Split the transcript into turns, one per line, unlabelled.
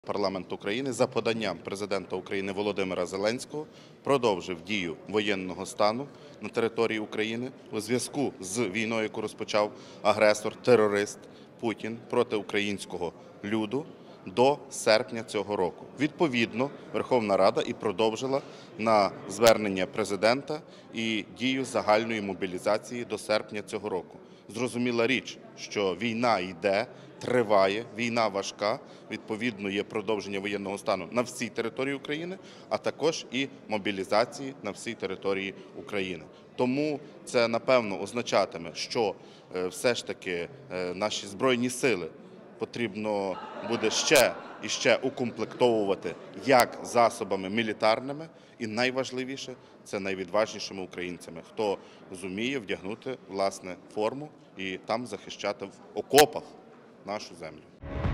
Парламент України за поданням президента України Володимира Зеленського продовжив дію воєнного стану на території України у зв'язку з війною, яку розпочав агресор, терорист Путін проти українського люду до серпня цього року. Відповідно, Верховна Рада і продовжила на звернення президента і дію загальної мобілізації до серпня цього року. Зрозуміла річ, що війна йде, триває, війна важка, відповідно є продовження воєнного стану на всій території України, а також і мобілізації на всій території України. Тому це, напевно, означатиме, що все ж таки наші Збройні сили потрібно буде ще і ще укомплектовувати як засобами мілітарними, і найважливіше – це найвідважнішими українцями, хто зуміє вдягнути, власне, форму і там захищати в окопах нашу землю.